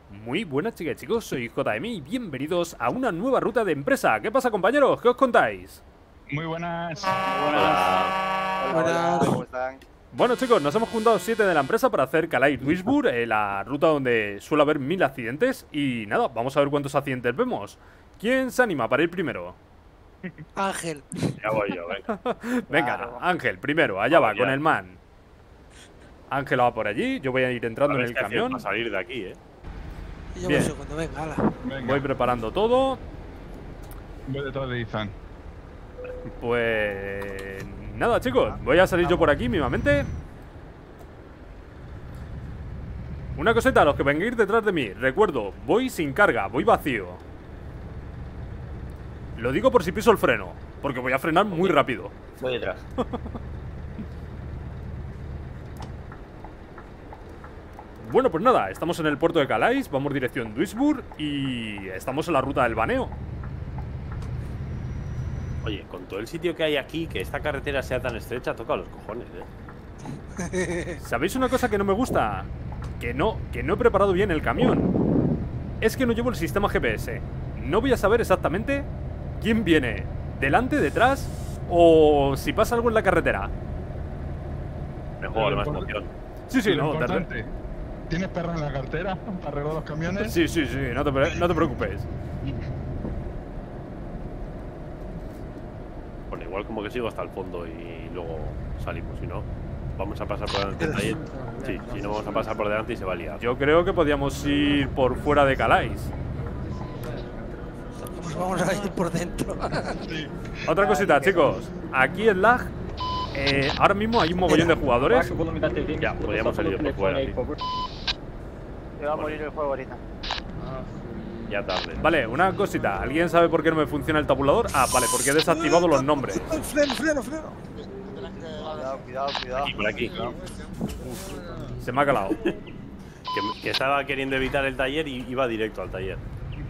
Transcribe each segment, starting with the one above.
Muy buenas chicas y chicos, soy JM y bienvenidos a una nueva ruta de empresa. ¿Qué pasa, compañeros? ¿Qué os contáis? Muy buenas. Hola. Buenas. ¿Cómo están? Bueno chicos, nos hemos juntado 7 de la empresa para hacer Calais-Duisburg, la ruta donde suele haber 1000 accidentes. Y nada, vamos a ver cuántos accidentes vemos. ¿Quién se anima para ir primero? Ángel. Ya voy yo, venga. Venga, Claro. Ángel, primero, allá va, Vamos con ya. el man. Ángel va por allí, yo voy a ir entrando en el camión. Para salir de aquí, Y yo Bien. voy segundo, venga, ala. Venga, Voy preparando todo. voy detrás de Ethan. Pues... nada chicos, voy a salir yo por aquí mínimamente. Una cosita, los que vengáis detrás de mí, recuerdo, voy sin carga, voy vacío. Lo digo por si piso el freno, porque voy a frenar muy rápido. Voy detrás. Bueno, pues nada, estamos en el puerto de Calais, vamos dirección Duisburg y estamos en la ruta del baneo. Oye, con todo el sitio que hay aquí, que esta carretera sea tan estrecha, toca los cojones, ¿Sabéis una cosa que no me gusta? Que no he preparado bien el camión. Es que no llevo el sistema GPS. No voy a saber exactamente quién viene, delante, detrás o si pasa algo en la carretera. Me juego más emoción. Sí, Lo no, importante, ¿tienes perra en la cartera para arreglar los camiones? sí, no te preocupes. Bueno, igual como que sigo hasta el fondo y luego salimos, si no, vamos a pasar por delante del taller. Sí, si no vamos a pasar por delante y se va a liar. Yo creo que podíamos ir por fuera de Calais. Pues vamos a ir por dentro. Sí. Otra cosita, chicos. Aquí en lag, ahora mismo hay un mogollón de jugadores. Ya, podríamos salir por fuera, sí. Te va a morir el juego ahorita. Ya tarde. Vale, una cosita. ¿Alguien sabe por qué no me funciona el tabulador? Ah, vale, porque he desactivado los nombres. Freno. Cuidado. Aquí, por aquí. Se me ha calado. Que estaba queriendo evitar el taller y iba directo al taller.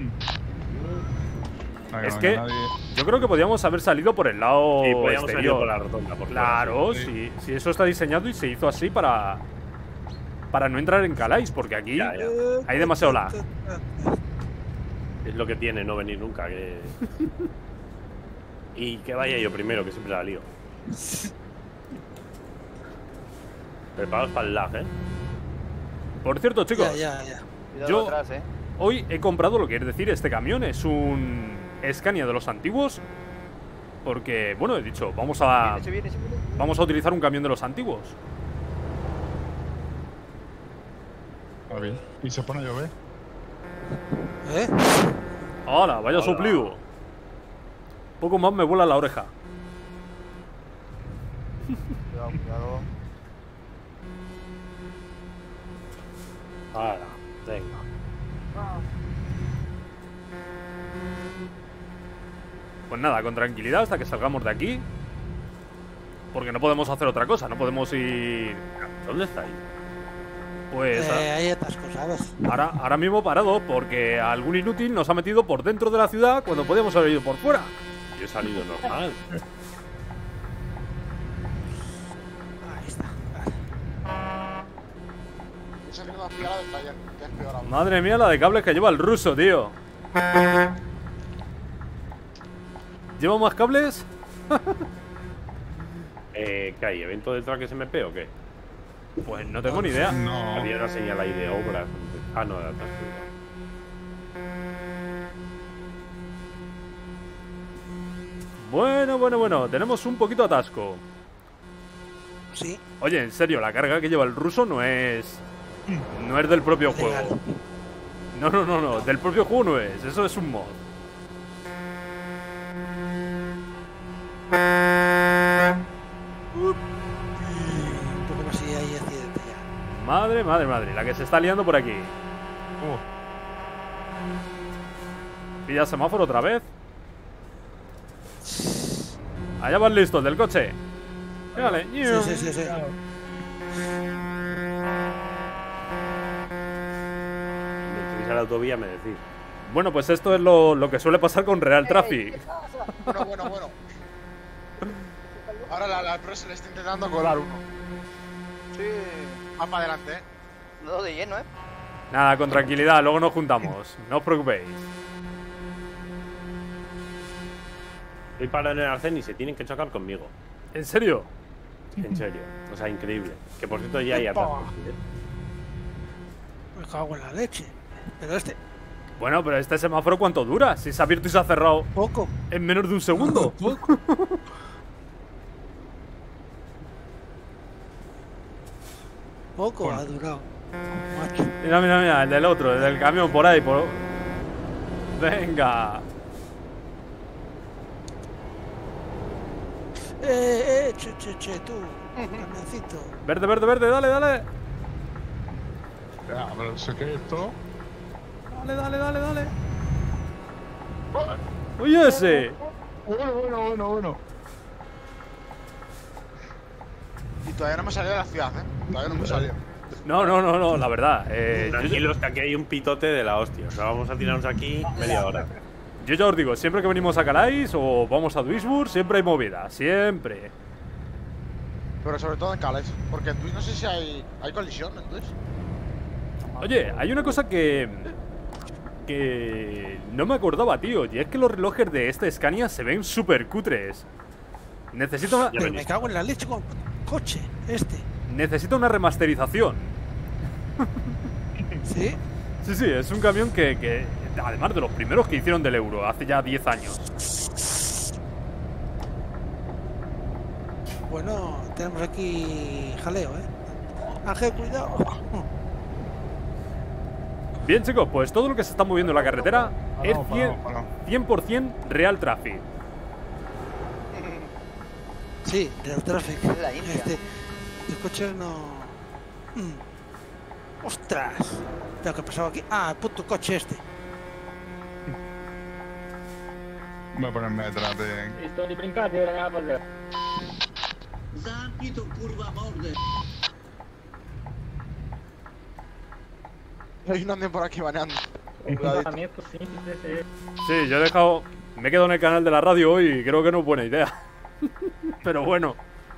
Venga, Es venga, que nadie- yo creo que podíamos haber salido por el lado Sí, podíamos salir exterior. por la rotonda. Por fuera, Claro, sí. si eso está diseñado y se hizo así para no entrar en Calais, porque aquí Ya. hay demasiado lag. Es lo que tiene no venir nunca. Que... y que vaya yo primero, que siempre la lío. Preparados para el lag, Por cierto, chicos, Ya. Cuidado Yo- atrás, hoy he comprado lo que es decir, este camión es un Scania de los antiguos. Porque, bueno, he dicho, vamos a viene. utilizar un camión de los antiguos. A ver, y se pone a llover. ¿Eh? ¡Hala! Vaya Hola. soplido. Poco más me vuela la oreja. Cuidado. Ahora, venga. Pues nada, con tranquilidad hasta que salgamos de aquí. Porque no podemos hacer otra cosa, no podemos ir... ¿Dónde estáis? Pues Hay atascos, ¿sabes? ahora mismo parado porque algún inútil nos ha metido por dentro de la ciudad cuando podíamos haber ido por fuera. Yo he salido normal. Ahí está. Madre mía, la de cables que lleva el ruso, tío. ¿Lleva más cables? ¿Qué hay? ¿Evento del track SMP o qué? Pues no tengo ni idea. No. Había una señal ahí de obras. Ah, no, era atrás. Bueno, tenemos un poquito atasco. Sí. Oye, en serio, la carga que lleva el ruso no es del propio Legal. juego. No, del propio juego no es, eso es un mod. Un poco más y hay accidente ya. Madre, la que se está liando por aquí. Pilla semáforo otra vez. Allá van listos, del coche. Fíjale. Sí. Me subís a la autovía, me decís. Bueno, pues esto es lo que suele pasar con Real Traffic. Bueno. Ahora la Pro se le está intentando colar uno. Sí. Más para adelante, Dedo de lleno, Nada, con tranquilidad, luego nos juntamos. No os preocupéis. Voy para en el arcén y se tienen que chocar conmigo. ¿En serio? En serio. O sea, increíble. Que por cierto ya hay atascos. Me cago en la leche. Pero este, Bueno, pero este semáforo ¿cuánto dura? Si se ha abierto y se ha cerrado poco. en menos de un segundo. Poco. Poco ha durado. Macho. Mira, mira, mira, el del otro, el del camión por ahí. Venga. Che, tú. Camioncito. Verde, verde, verde, dale, dale. Ya, pero sé que esto. Dale, dale, dale, dale. Oye ese. Bueno. Y todavía no me salió de la ciudad, Todavía no me salió. No, la verdad. Tranquilos, que aquí hay un pitote de la hostia. O sea, vamos a tirarnos aquí media hora. Yo ya os digo, siempre que venimos a Calais o vamos a Duisburg, siempre hay movida, siempre. Pero sobre todo en Calais. Porque en Twitch no sé si hay colisión en Twitch. Oye, hay una cosa que no me acordaba, tío. Y es que los relojes de este Scania se ven súper cutres. Necesito una, Pero me cago en la leche con coche. Este. necesito una remasterización. ¿Sí? Sí, sí, es un camión que además de los primeros que hicieron del Euro, hace ya 10 años. Bueno, tenemos aquí jaleo, Ángel, cuidado. Bien, chicos, pues todo lo que se está moviendo en la carretera es Paramos. 100% real traffic. Sí, Real Traffic. La India. Este coche no. ¡Ostras! ¿Pero qué ha pasado aquí? Ah, el puto coche este. Voy a ponerme detrás de. Sto di brincate, ragazzi. Zápito, kurva, morde. Hay un andén por aquí baneando. Cuidadito. Comportamento simples e Sí, yo he dejado. Me he quedado en el canal de la radio hoy y creo que no es buena idea. Pero bueno.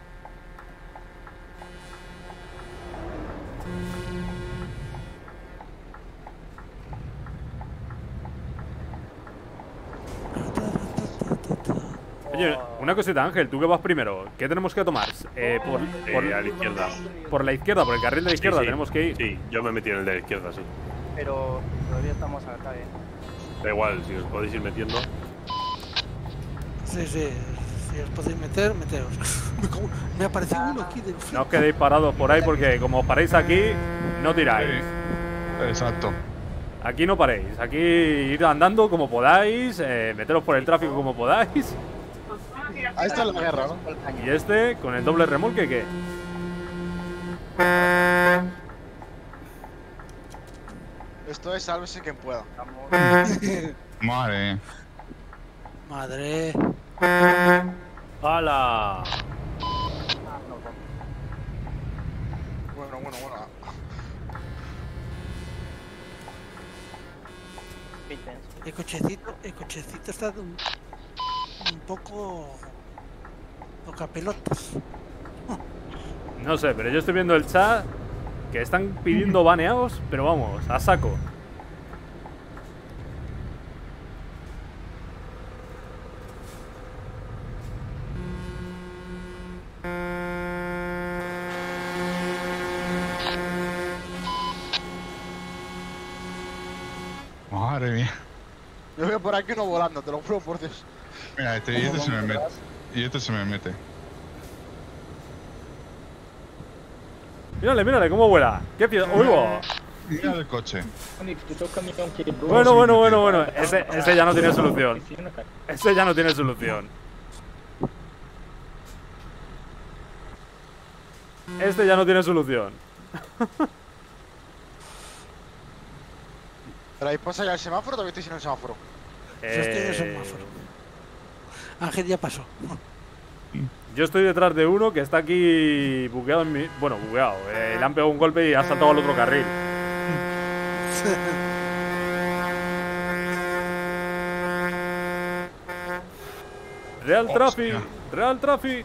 Oye, una cosita, Ángel, tú que vas primero, ¿qué tenemos que tomar? A la izquierda. Por la izquierda, por el carril de la izquierda Sí, sí. tenemos que ir. Sí, yo me metí en el de la izquierda, sí. Pero todavía estamos acá, Da igual, si os podéis ir metiendo. Sí. Si os podéis meter, meteos. Me apareció uno aquí del No os quedéis parados por ahí porque como os paréis aquí, no tiráis. Exacto. Aquí no paréis, aquí ir andando como podáis, meteros por el tráfico como podáis. Ahí está la guerra, ¿no? Y este, con el doble remolque, ¿qué? Esto es sálvese quien pueda. Madre. Madre. ¡Hala! Bueno. El cochecito está un poco tocapelotas. No sé, pero yo estoy viendo el chat que están pidiendo baneados, pero vamos, a saco. Madre mía. Yo veo por aquí uno volando, te lo juro por Dios. Mira, y este se me mete. Y este se me mete. Mírale, cómo vuela. ¡Qué piedra! ¡Uy, va! Mira el coche. tutto il camion che Bueno. Ese ya no tiene solución. Ese ya no tiene solución. Este ya no tiene solución. Pero ahí pasa ya el semáforo, todavía estoy sin el semáforo. Yo estoy en el semáforo. Ángel ya pasó. Yo estoy detrás de uno que está aquí bugueado en mi... Bueno, bugueado. Le han pegado un golpe y ha saltado al otro carril. Real Traffic. Real Traffic.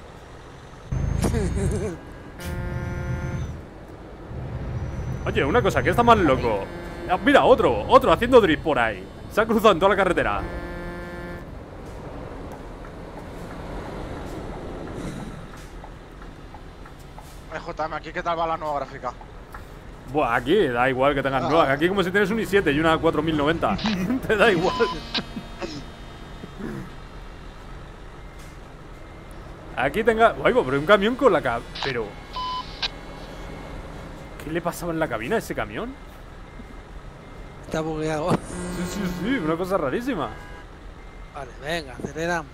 Oye, una cosa, ¿qué está más loco? Ah, mira, otro haciendo drift por ahí. Se ha cruzado en toda la carretera. JM, aquí, ¿qué tal va la nueva gráfica? Buah, aquí da igual que tengas nueva. Aquí como si tienes un i7 y una 4090. Te da igual. Aquí tenga... Oigo, pero un camión con la Pero... ¿Qué le pasaba en la cabina a ese camión? Está bugueado. Sí, una cosa rarísima. Vale, venga, aceleramos.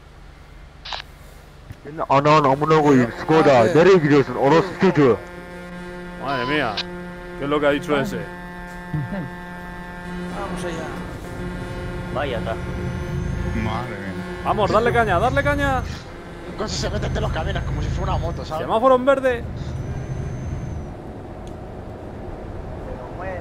Madre mía. ¿Qué es lo que ha dicho ese? Vamos allá. Vaya, está. Madre mía. Vamos, darle caña, darle caña. Un coche se mete entre los camiones como si fuera una moto, ¿sabes? Semáforo en verde. Pero mueve.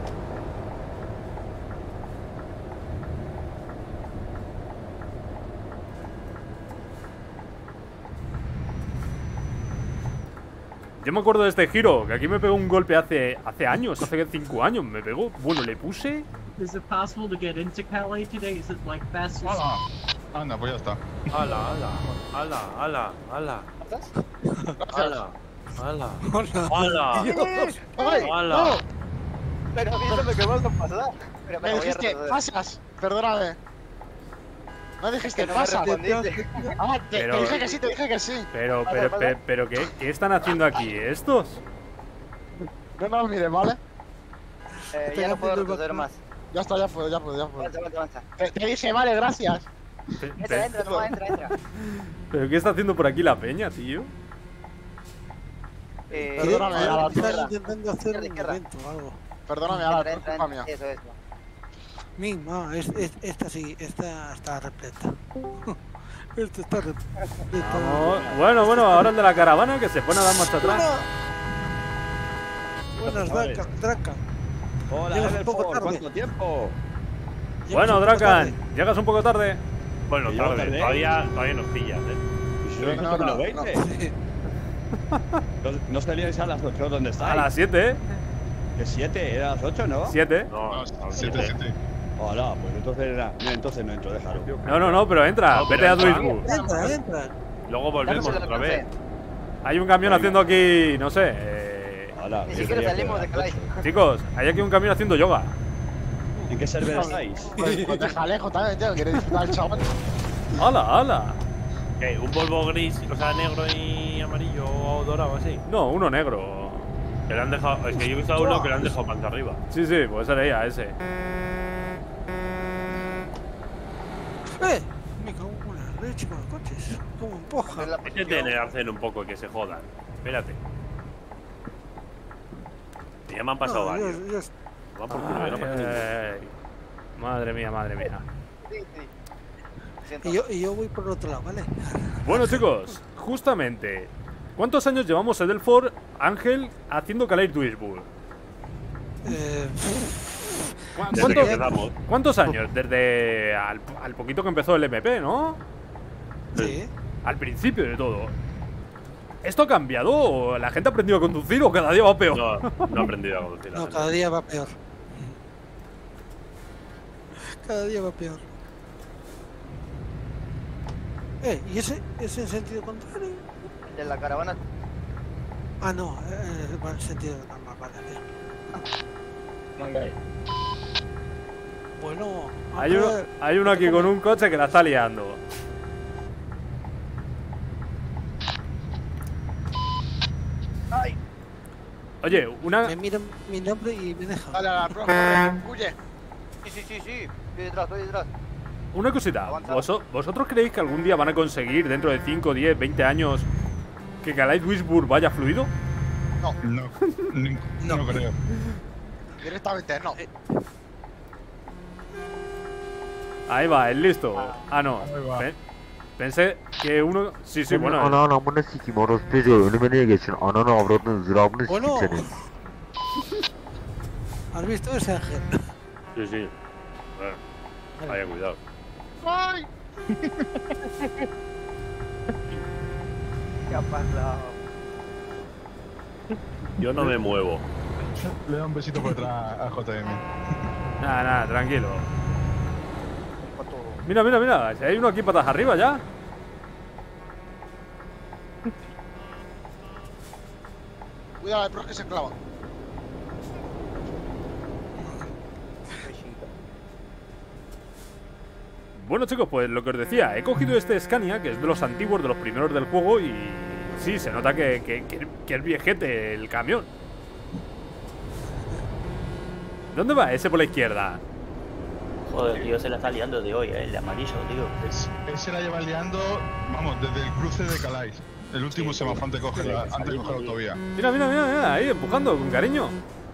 Yo me acuerdo de este giro, que aquí me pegó un golpe hace años, hace 5 años me pegó. Bueno, le puse... Is it possible to get into Calais today? Is it like fast? ¡Hala! Anda, pues ya está. ¡Hala, hala! ¡Hala, hala, hala! ¡Hala! ¡Hala! ¡Hala! ¡Ay! ¡Hala! ¡No! Pero a mí no me quedó con pasar. Pero Me voy a dijiste, retroceder. pasas. Perdóname. No dijiste, Que no me pasas. respondiste. Ah, te Pero- dije que sí, te dije que sí. Pero, Vale. ¿qué están haciendo aquí estos? No nos mires, ¿vale? Ya no puedo retroceder más. Ya está, ya puedo. Avanza, avanza, avanza. Te dije, vale, gracias. Entra, entra, toma, entra. ¿Pero qué está haciendo por aquí la peña, tío? Perdóname, a la Están izquierda. intentando hacer un Izquierda. evento o algo. Perdóname, a la Entra, culpa entra, mía. eso es. Esta sí, esta está repleta. Esta está repleta. Vamos. Bueno, ahora el de la caravana que se pone a dar marcha atrás. Buenas, Dracan. Hola, Llegas un Everford, poco tarde. ¿cuánto tiempo? Bueno, Dracan, llegas un poco tarde. Bueno, ¿Que llego tarde. tarde? Todavía nos pillas, Si soy No, justo no, lo 20. ¿No salíais a las 8? ¿Dónde estáis? A las 7, ¿eh? ¿Que 7? ¿Era a las 8, no? 7. No, No, 7. Hola, pues entonces era... No, entonces no entro, déjalo. No, pero entra. No, pero Vete a entra. Duisburg. Entra. Luego volvemos otra vez. Hay un camión haciendo aquí, no sé. Hola, Ni siquiera salimos de Calais. Chicos, hay aquí un camión haciendo yoga. ¿En qué server estáis? Pues déjale, JM, tío, quiere disfrutar el chaval. ¡Hala! ¿Qué? ¿Un polvo gris, o sea, negro y amarillo o dorado así? No, uno negro. Que le han dejado. Es que yo he visto a uno que le han dejado panza arriba. Sí, pues era ella, ese. Me cago en la leche con los coches. ¿Cómo empuja? Hay que tener arcen un poco y que se jodan. Espérate. Ya me han pasado varios. Me van por culo, no pasa ninguno. Madre mía. Sí, sí. Siento. Y yo voy por el otro lado, ¿vale? Bueno, chicos, justamente. ¿Cuántos años llevamos Edelford, Ángel, haciendo Calais Duisburg? Desde que empezamos. ¿Cuántos años? Desde al poquito que empezó el MP, ¿no? Sí. Al principio de todo. ¿Esto ha cambiado? ¿O la gente ha aprendido a conducir o cada día va peor? No he aprendido a conducir. la No, verdad. cada día va peor. Cada día va peor. ¿Y ese es en sentido contrario? De la caravana. Ah, no, va en sentido normal, vale. Venga ahí. Bueno, Hay uno aquí con un coche que la está liando. ¡Ay! Oye, me mira mi nombre y me deja. Dale a la pro, corre, huye. Sí. Estoy detrás. una cosita. Avanza. ¿Vosotros creéis que algún día van a conseguir, dentro de 5, 10, 20 años, que Calais Duisburg vaya fluido? No creo. Directamente, no. Ahí va, es listo. Ah, no. Ahí va. Pensé que uno... Sí, bueno. Bueno. ¿Has visto ese Ángel? Sí. Vaya, cuidado. ¡Ay! ¿Qué ha pasado? Yo no me muevo. Le da un besito por detrás a JM. Nada, tranquilo. Mira, si hay uno aquí patas arriba ya. Cuidado, pero es que se clava. Bueno chicos, pues lo que os decía, he cogido este Scania, que es de los antiguos, de los primeros del juego, y sí, se nota que es viejete el camión. ¿Dónde va ese por la izquierda? Joder, tío, se la está liando de hoy, el de amarillo, tío. Ese la lleva liando, vamos, desde el cruce de Calais. El último semáforo antes de coger la autovía. Mira, ahí, empujando, con cariño.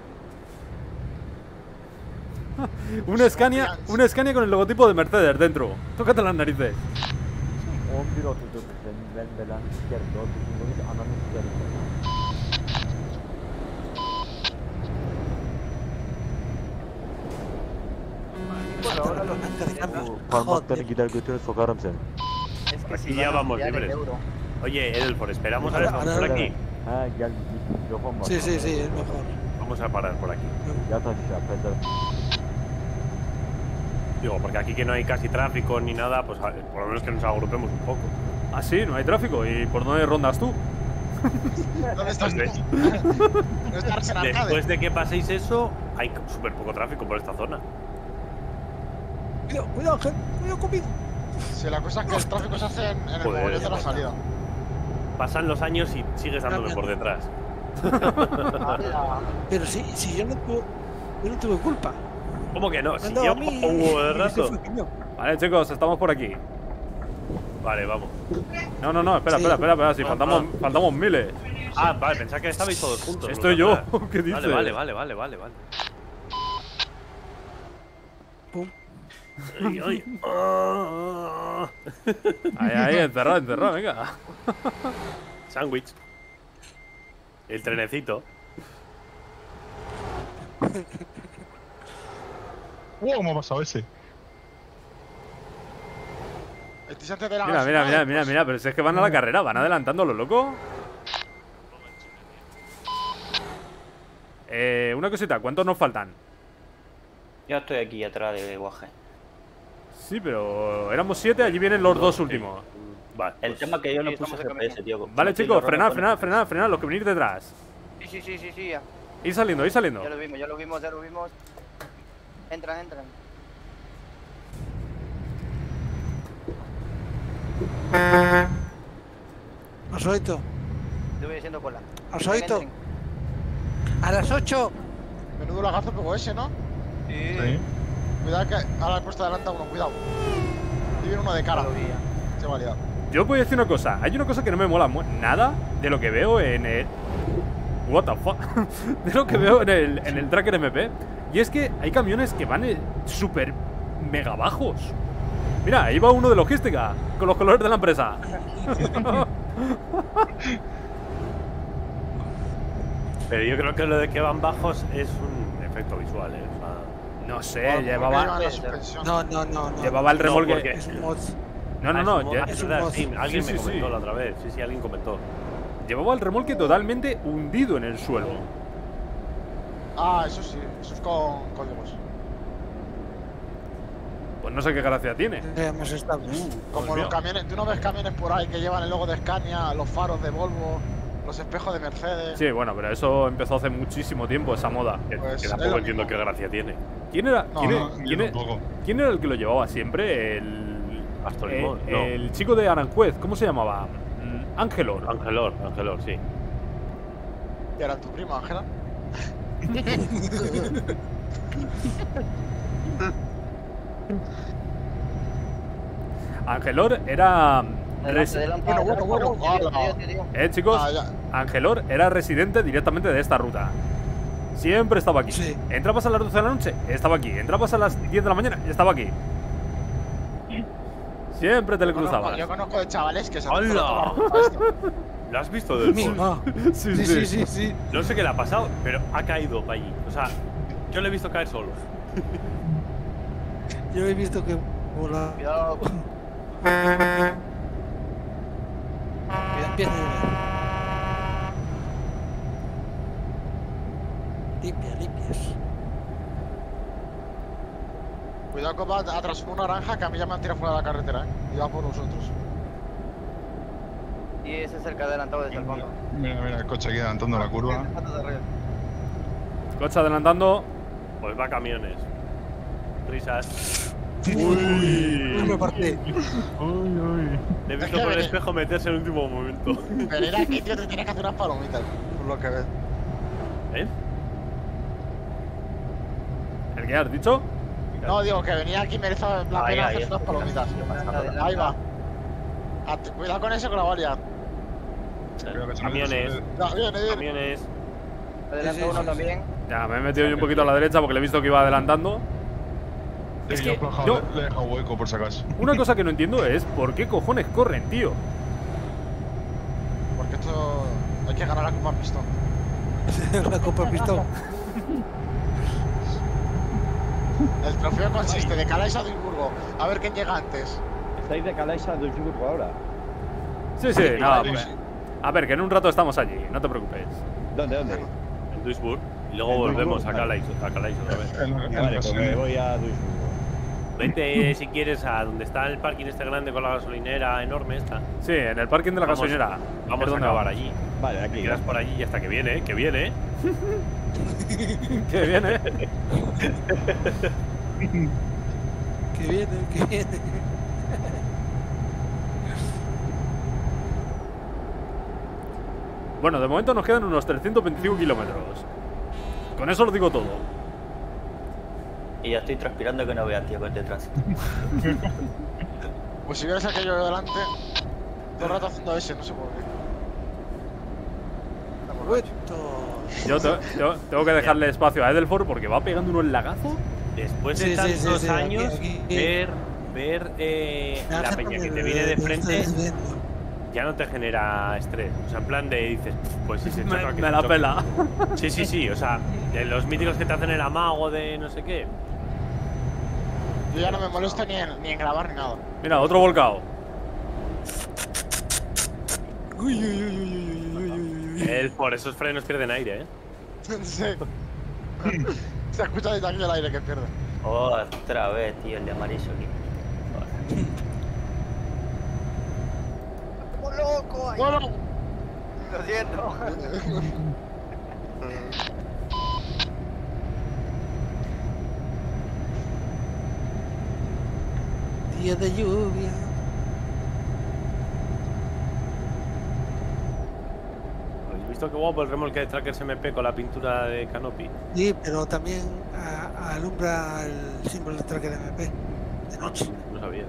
Un Scania con el logotipo de Mercedes dentro. Tócate las narices. 11 oturduk ben belanı sikerim. 4 gün ananı sikerim. Bueno, ahora los de cambio. Parmaklarını gider götüre sokarım seni. Es que Aquí si ya van a vamos pillar el libres. euro. Oye, Edelford, esperamos a Ahora, ver ahora, por aquí. Ha gel mikrofon var. Sí, es mejor. Vamos a parar por aquí. Yat aşağı pencer. Digo, porque aquí que no hay casi tráfico ni nada, pues por lo menos que nos agrupemos un poco. Ah, sí, no hay tráfico. ¿Y por dónde rondas tú? ¿Dónde estás? ¿Dónde? ¿No estás en arcade? Después de que paséis eso, hay súper poco tráfico por esta zona. Cuidado, Ángel, cuidado conmigo. Si la cosa es que el tráfico se hace en el Joder. mogollón de la salida. Pasan los años y sigues dándome por detrás. Pero si yo no tuve culpa. ¿Cómo que no? Me Si han dado yo a mí un huevo de y ese rato. fue el camión. Vale, chicos, estamos por aquí. Vale, vamos. No, espera, Sí. espera, si faltamos miles. Ah, vale, pensaba que estabais todos juntos. Estoy los yo, de atrás. ¿qué dices? Vale. Pum. Ay. Ah. Ahí, encerrado, venga. Sándwich. El trenecito. ¿Cómo ha pasado ese? El tisante de la gasolina, Mira, pero si es que van a la carrera, van adelantando a lo loco. Una cosita, ¿cuántos nos faltan? Yo estoy aquí atrás de Guaje. Sí, pero éramos 7, allí vienen los dos últimos. Vale. El tema es que yo no sí, puse estamos de GPS, tío. Vale, chicos, frenad, los que venís detrás. Sí, ya. Ir saliendo. Ya lo vimos. Entran. ¿Has oído? Te voy diciendo cola. ¿Has oído? A las 8. Menudo lagazo pegó ese, ¿no? Sí. Cuidado que ahora he puesto delante a uno, cuidado. Y viene uno de cara. Se va a liar. Yo voy a decir una cosa. Hay una cosa que no me mola nada de lo que veo en el... What the fuck. De lo que veo en el Tracker MP. Y es que hay camiones que van súper mega bajos. Mira, ahí va uno de logística, con los colores de la empresa. Pero yo creo que lo de que van bajos es un efecto visual, ¿eh? O sea, No sé, Porque llevaba llevan la suspensión. No. el remolque. porque- Es un mod. No, es ya- verdad, sí, alguien Sí, me sí, comentó sí. la otra vez. Sí, alguien comentó. llevaba el remolque totalmente hundido en el suelo. Ah, eso sí, eso es con códigos. Pues no sé qué gracia tiene. Más estables. Como Dios los mío. camiones, tú no ves camiones por ahí que llevan el logo de Scania, los faros de Volvo, los espejos de Mercedes. Sí, bueno, pero eso empezó hace muchísimo tiempo, esa moda. Que, Pues que es tampoco lo entiendo mismo. qué gracia tiene. ¿Quién era? No, yo tampoco. ¿Quién era el que lo llevaba siempre? Aston Limón, no. El chico de Aranjuez, ¿cómo se llamaba? Ángelor. Angelor, sí. ¿Y era tu primo, Ángela? Angelor era... Adelante. Bueno. Tío. chicos, Ah, ya. Angelor era residente directamente de esta ruta. Siempre estaba aquí. Sí. Entrabas a las 12 de la noche, estaba aquí. Entrabas a las 10 de la mañana, estaba aquí. Siempre te le cruzabas. Yo conozco de chavales que se ¡Hala! ¿Lo has visto del sol? Ah, sí. No sé qué le ha pasado, pero ha caído para allí. O sea, yo le he visto caer solo. Yo he visto que volaba. Cuidado. Empieza a llover. Limpias. Cuidado que va atrás una naranja que a mí ya me han tirado fuera de la carretera, y va por nosotros. Y ese es el que ha adelantado desde el fondo. Mira, el coche aquí adelantando la curva. Coche adelantando. Pues va camiones. Risas. No me partí. Le he visto por el espejo meterse en el último momento. Venir aquí, tío, te tienes que hacer unas palomitas, por lo que ves. ¿Eh? ¿El que has dicho? No, digo que venir aquí merece la pena hacer unas palomitas. Ahí va. Cuidado con eso que la va a liar. Camiones. Camiones. Adelanta uno también. Ya, me he metido yo un poquito a la derecha porque le he visto que iba adelantando. Es que yo, le he dejado hueco por si acaso. una cosa que no entiendo es ¿por qué cojones corren, tío? Porque esto hay que ganar la Copa Pistón. La Copa Pistón. El trofeo consiste de Calais a Duisburgo. A ver quién llega antes. ¿Estáis de Calais a Duisburgo ahora? Sí, no, pues, a ver, que en un rato estamos allí, no te preocupes. ¿Dónde? En Duisburg. Y luego volvemos a Calais otra vez. Vale, pues me voy a Duisburgo. Vente si quieres a donde está el parking este grande con la gasolinera enorme esta. Sí, en el parking de la gasolinera. Vamos a acabar allí. Vale, aquí. Te quedas por allí y hasta que viene, que viene. Que viene. Que viene. Bueno, de momento nos quedan unos 325 kilómetros. Con eso lo digo todo. Y ya estoy transpirando que no vea, tío, con detrás. Pues si vieras aquello de delante, todo el rato haciendo ese, no sé por qué. Yo tengo que dejarle espacio a Edelford porque va pegando unos lagazos. Después de tantos años, ver la peña que te viene de frente ya no te genera estrés. O sea, en plan de dices, pues si se choca, me la pela. Sí, o sea, de los míticos que te hacen el amago de no sé qué. Yo ya no me molesto ni en grabar ni nada. Mira, otro volcado. Él por esos frenos pierden aire, Sí. Se escucha desde aquí el aire que pierde. Otra vez, tío, el de amarillo aquí. ¡Como loco! Ahí. Bueno. Lo siento. Día de lluvia. ¿Habéis visto qué guapo el remolque de Trackers MP con la pintura de Canopy? Sí, pero también alumbra el símbolo de Tracker MP de noche. No sabía.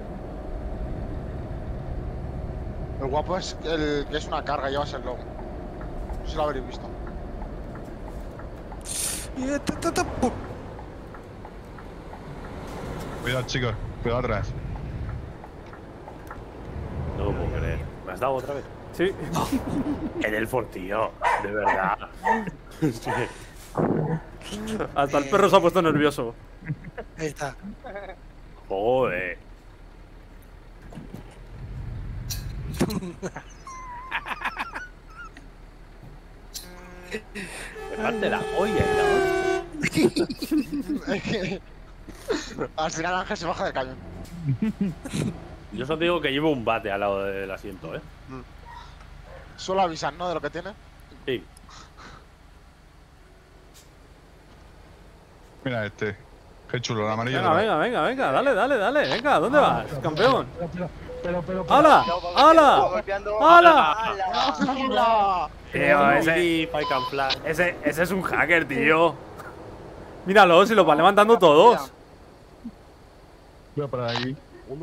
El guapo es el que es una carga, llevas el logo. No sé si lo habréis visto. ¡Pum! Cuidado, chicos, cuidado atrás. No lo puedo creer. ¿Me has dado otra vez? Sí. En el fortillo, de verdad. Hasta el perro se ha puesto nervioso. Ahí está. Joder. Me parte la olla, cabrón. Es que al final Ángel se baja del camión. Yo solo te digo que llevo un bate al lado del asiento, ¿eh? Solo avisan, ¿no? De lo que tiene. Sí. Mira este. Qué chulo, el amarillo. Venga, dale. Venga, ¿dónde vas, campeón? Pero. ¡Hala! ¡Hala! ¡Hala! Tío, ese es un hacker, tío. Míralo, si los va levantando todos. Voy a parar aquí.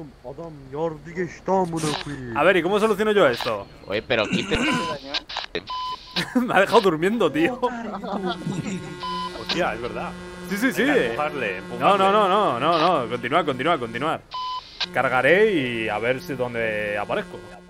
A ver, ¿y cómo soluciono yo esto? Oye, pero quiten. Me ha dejado durmiendo, tío. Hostia, es verdad. Sí. Venga, empujarle. No. Continuar. Cargaré y a ver si dónde aparezco.